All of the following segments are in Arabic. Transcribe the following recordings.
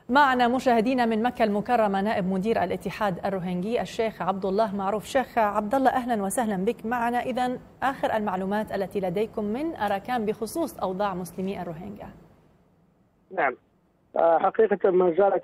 معنا مشاهدينا من مكة المكرمة نائب مدير الاتحاد الروهينجي الشيخ عبد الله معروف. شيخ عبد الله، أهلا وسهلا بك معنا. إذن آخر المعلومات التي لديكم من أراكان بخصوص أوضاع مسلمي الروهينجا. نعم، حقيقة ما زالت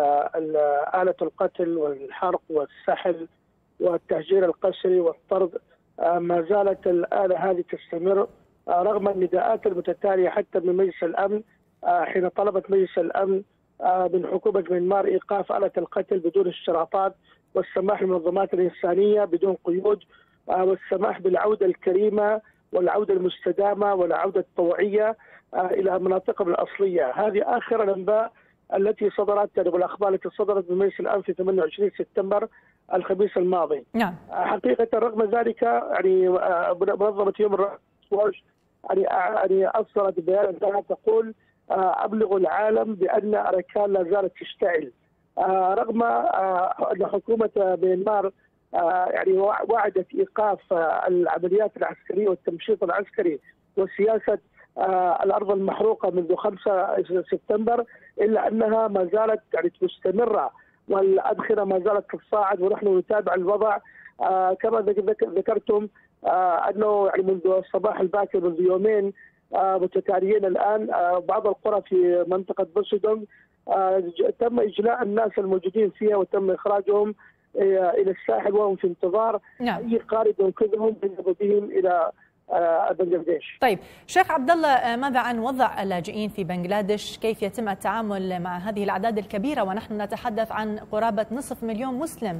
آلة القتل والحرق والسحل والتهجير القسري والطرد، ما زالت الآلة هذه تستمر رغم النداءات المتتالية حتى من مجلس الأمن، حين طلبت مجلس الأمن من حكومة ميانمار إيقاف آلة القتل بدون اشتراطات، والسماح للمنظمات الإنسانية بدون قيود، والسماح بالعودة الكريمة والعودة المستدامة والعودة الطوعية إلى مناطقهم الأصلية. هذه آخر الأنباء التي صدرت والأخبار التي صدرت من مجلس الأمن في 28 سبتمبر الخميس الماضي. نعم. حقيقة رغم ذلك يعني منظمة هيومن رايتس يعني أصدرت بيان لها تقول أبلغ العالم بأن أراكان لا زالت تشتعل، رغم أن حكومة ميانمار يعني وعدت إيقاف العمليات العسكرية والتمشيط العسكري وسياسة الأرض المحروقة منذ 5 سبتمبر، إلا أنها ما زالت يعني مستمرة والأدخنة ما زالت تتصاعد، ونحن نتابع الوضع. كما ذكرتم أنه يعني منذ الصباح الباكر منذ يومين متتاليين الآن بعض القرى في منطقة بوسودونغ تم إجلاء الناس الموجودين فيها وتم إخراجهم إلى الساحل وهم في انتظار أي قارب ينقذهم يذهب بهم إلى بنغلاديش. طيب شيخ عبد الله، ماذا عن وضع اللاجئين في بنغلاديش؟ كيف يتم التعامل مع هذه الأعداد الكبيرة ونحن نتحدث عن قرابة نصف مليون مسلم؟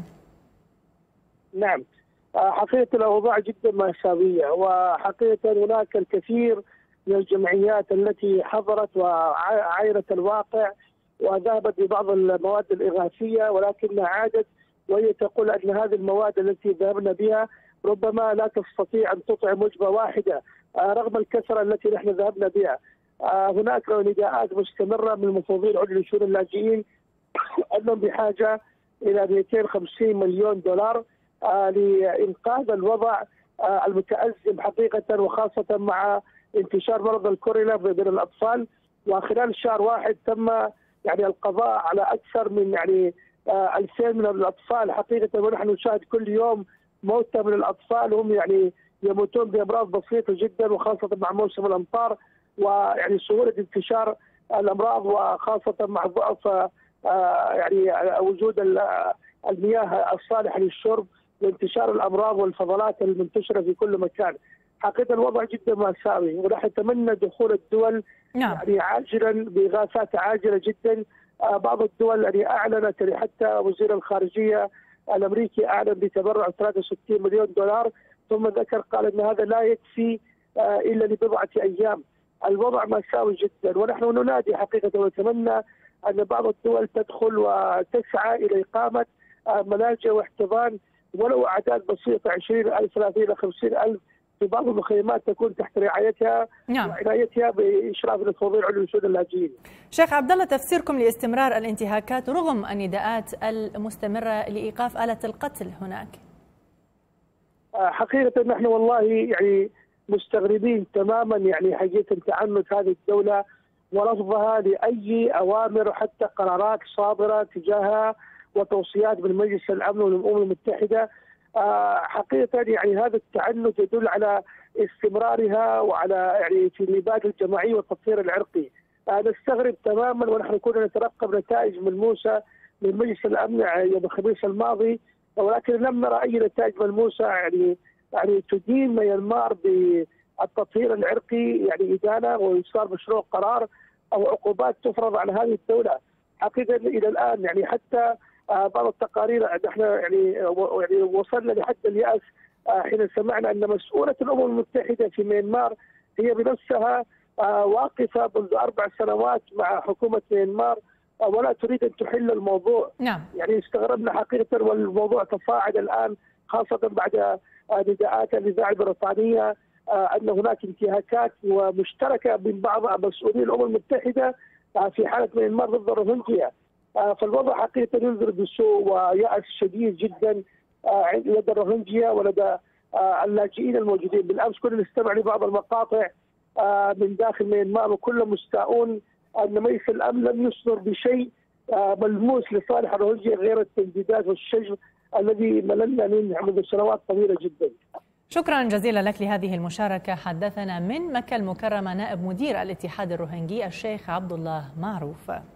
نعم، حقيقة الأوضاع جدا مأساوية، وحقيقة هناك الكثير من الجمعيات التي حضرت وعاينت الواقع وذهبت ببعض المواد الإغاثية، ولكنها عادت وهي تقول أن هذه المواد التي ذهبنا بها ربما لا تستطيع أن تطعم وجبة واحدة رغم الكثرة التي نحن ذهبنا بها. هناك نداءات مستمرة من المفوضين العليا لشؤون اللاجئين أنهم بحاجة إلى 250 مليون دولار لإنقاذ الوضع المتأزم حقيقة، وخاصة مع انتشار مرض الكوريلا بين الأطفال. وخلال شهر واحد تم يعني القضاء على أكثر من يعني 2000 من الأطفال حقيقة، ونحن نشاهد كل يوم موتى من الأطفال هم يعني يموتون بأمراض بسيطة جدا، وخاصة مع موسم الأمطار ويعني سهولة انتشار الأمراض، وخاصة مع ضعف يعني وجود المياه الصالحة للشرب وانتشار الأمراض والفضلات المنتشرة في كل مكان. حقيقة الوضع جدا مأساوي، ونحن نتمنى دخول الدول يعني عاجلا بإغاثات عاجلة جدا. بعض الدول يعني أعلنت، يعني حتى وزير الخارجية الأمريكي أعلن بتبرع 63 مليون دولار، ثم ذكر قال أن هذا لا يكفي إلا لبضعة أيام. الوضع مأساوي جدا، ونحن ننادي حقيقة ونتمنى أن بعض الدول تدخل وتسعى إلى إقامة ملاجئ واحتضان ولو أعداد بسيطة 20,000 30,000 إلى 50,000 في بعض المخيمات تكون تحت رعايتها وعنايتها بإشراف المفوضية العليا لشؤون اللاجئين. شيخ عبد الله، تفسيركم لاستمرار الانتهاكات رغم النداءات المستمرة لإيقاف آلة القتل هناك؟ حقيقة نحن والله يعني مستغربين تماما يعني حقيقة تعنت هذه الدولة ورفضها لأي أوامر حتى قرارات صادرة تجاهها وتوصيات من مجلس الأمن والأمم المتحدة. حقيقة يعني هذا التعنت يدل على استمرارها وعلى يعني في الإبادة الجماعية والتطهير العرقي. نستغرب تماما، ونحن كنا نترقب نتائج ملموسة من مجلس الأمن يوم الخميس الماضي، ولكن لم نرى أي نتائج ملموسة يعني تدين ميانمار بالتطهير العرقي يعني إدانة وإصدار مشروع قرار أو عقوبات تفرض على هذه الدولة. حقيقة إلى الآن يعني حتى بعض التقارير نحن يعني وصلنا لحد اليأس حين سمعنا أن مسؤولة الأمم المتحدة في ميانمار هي بنفسها واقفة منذ 4 سنوات مع حكومة ميانمار ولا تريد أن تحل الموضوع. نعم. يعني استغربنا حقيقة، والموضوع تصاعد الآن خاصة بعد نداءات الإذاعة البريطانية أن هناك انتهاكات ومشتركة بين بعض مسؤولي الأمم المتحدة في حالة ميانمار ضد الروهينجيا. فالوضع حقيقة ينذر بسوء ويأس شديد جدا لدى الروهينجيا ولدى اللاجئين الموجودين. بالأمس كنا نستمع لبعض المقاطع من داخل ميانمار وكلهم مستاءون أن مجلس الأمن لم يصدر بشيء ملموس لصالح الروهينجيا غير التجديدات والشجر الذي مللنا منه منذ سنوات طويلة جدا. شكرا جزيلا لك لهذه المشاركة. حدثنا من مكة المكرمة نائب مدير الاتحاد الروهينجي الشيخ عبد الله معروف.